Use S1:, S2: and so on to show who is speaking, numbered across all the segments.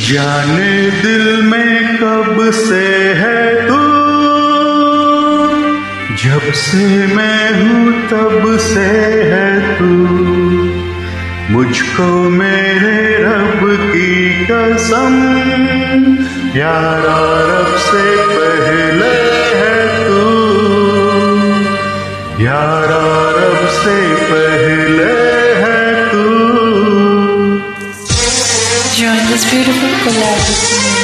S1: जाने दिल में कब से है तू, जब से मैं हूँ तब से है तू। मुझको मेरे रब की कसम, यारा रब से पहले है तू, यारा रब से पहले है तू।
S2: Join this beautiful collab with me.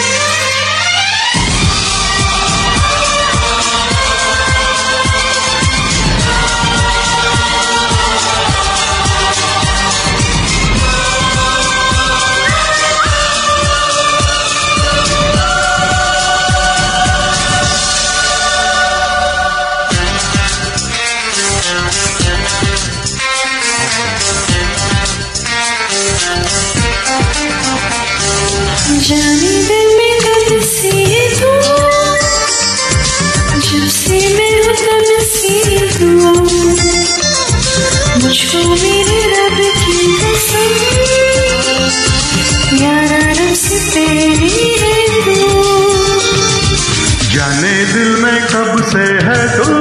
S3: जाने दिल में कब से है तू, जब से मैं हूँ तब से तू। मुझको मेरे रब की कसम, यारा रब से पहले है तू।
S1: जाने दिल में कब से है तू,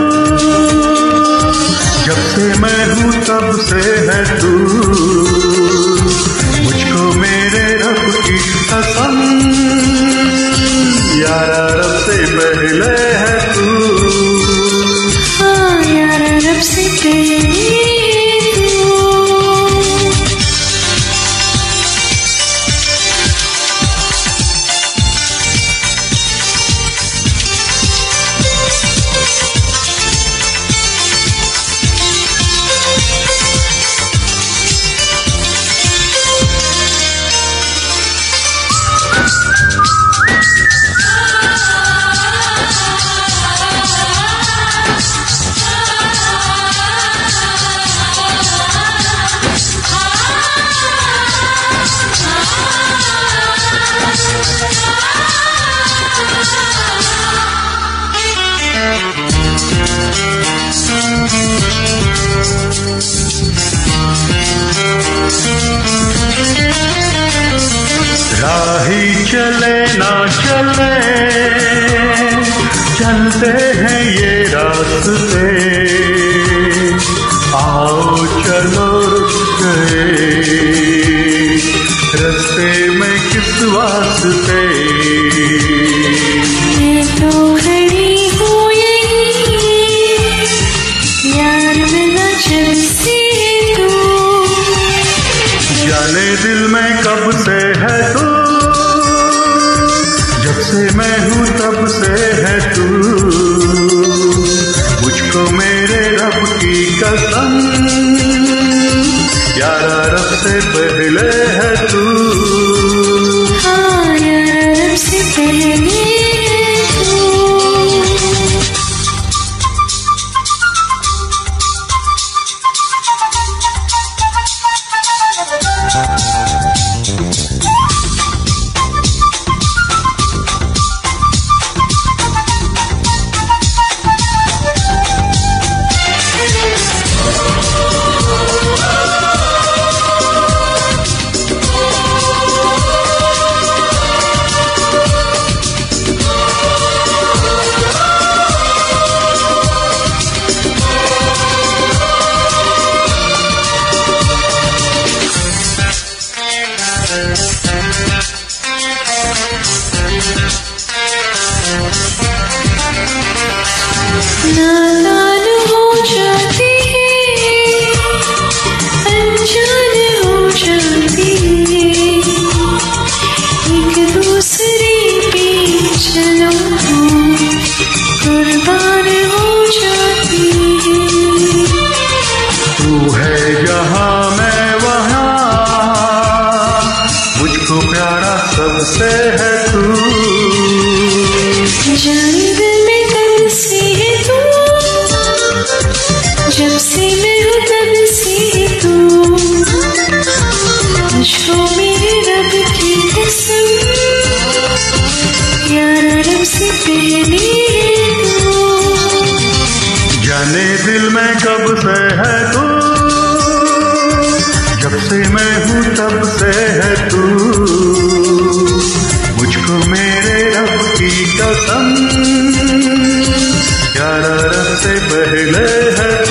S1: जब से मैं हूँ तब से है तू। मुझको मेरे रब की कसम, यारा रब से पहले है तू।
S3: हाँ, यारा रब से पहले है तू।
S1: राही चले ना चले, चलते हैं ये रास्ते। आओ चलो रुक गए रास्ते में किस वास्ते।
S3: मैं तो खड़ी हूँ यहीं, यार मिला जब से तू।
S1: जाने दिल में कब से है तू, जब से मैं हूँ तब से है तू। मुझको मेरे रब की कसम, यारा रब से पहले है तू।
S3: हाँ, यारा रब से पहले है तू। नादान हो जाती है, अनजान हो जाती है। एक दूसरे पे चलो कुर्बान हो जाती है।
S1: तू है जहाँ मैं वहाँ, मुझको प्यारा सबसे है तू।
S3: जाने दिल में कब से है तू, जब से मैं हूँ तब से तू। मुझको मेरे रब की कसम, यारा रब से पहले है तू।
S1: जाने दिल में कब से है तू, जब से मैं हूँ तब से है तू। देखो मेरे रब की कसम, यारा रब से पहले है